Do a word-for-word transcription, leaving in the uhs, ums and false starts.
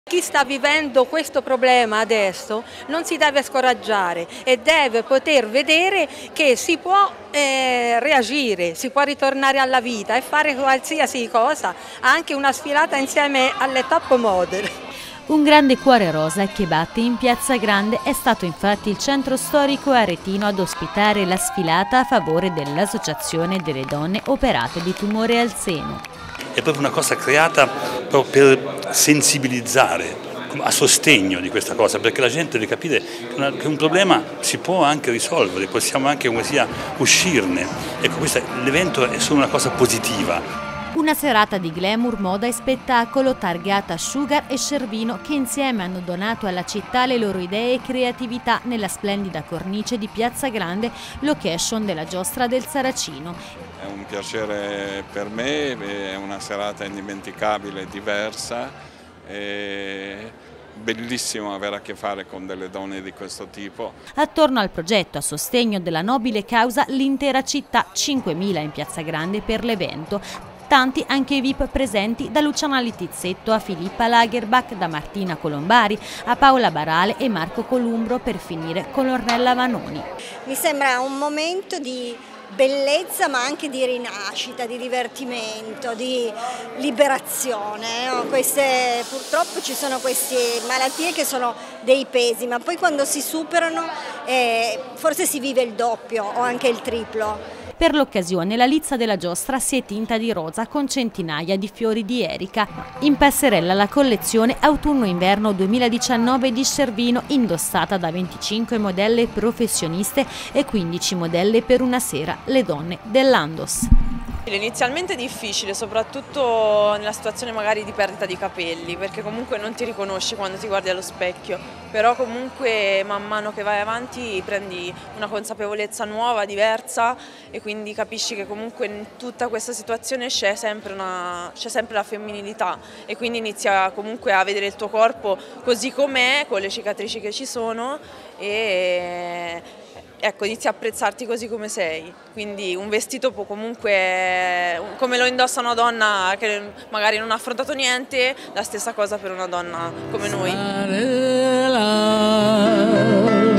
Chi sta vivendo questo problema adesso non si deve scoraggiare e deve poter vedere che si può eh, reagire, si può ritornare alla vita e fare qualsiasi cosa, anche una sfilata insieme alle top model. Un grande cuore rosa che batte in Piazza Grande è stato infatti il centro storico aretino ad ospitare la sfilata a favore dell'Associazione delle donne operate di tumore al seno. È proprio una cosa creata proprio per sensibilizzare a sostegno di questa cosa, perché la gente deve capire che un problema si può anche risolvere, possiamo anche come sia uscirne. Ecco, l'evento è solo una cosa positiva. Una serata di glamour, moda e spettacolo targata Sugar e Cervino che insieme hanno donato alla città le loro idee e creatività nella splendida cornice di Piazza Grande, location della Giostra del Saracino. È un piacere per me, è una serata indimenticabile, diversa, è bellissimo avere a che fare con delle donne di questo tipo. Attorno al progetto a sostegno della nobile causa l'intera città, cinquemila in Piazza Grande per l'evento. Tanti anche i V I P presenti, da Luciana Littizzetto a Filippa Lagerbach, da Martina Colombari a Paola Barale e Marco Columbro, per finire con Ornella Vanoni. Mi sembra un momento di bellezza ma anche di rinascita, di divertimento, di liberazione. No? Queste, purtroppo ci sono queste malattie che sono dei pesi, ma poi quando si superano eh, forse si vive il doppio o anche il triplo. Per l'occasione la lizza della giostra si è tinta di rosa con centinaia di fiori di erica. In passerella la collezione autunno-inverno duemiladiciannove di Cervino, indossata da venticinque modelle professioniste e quindici modelle per una sera, le donne dell'Andos. Inizialmente è difficile, soprattutto nella situazione magari di perdita di capelli, perché comunque non ti riconosci quando ti guardi allo specchio, però comunque man mano che vai avanti prendi una consapevolezza nuova, diversa, e quindi capisci che comunque in tutta questa situazione c'è sempre, c'è sempre la femminilità, e quindi inizia comunque a vedere il tuo corpo così com'è, con le cicatrici che ci sono, e ecco, inizi a apprezzarti così come sei. Quindi un vestito può comunque, come lo indossa una donna che magari non ha affrontato niente, la stessa cosa per una donna come noi.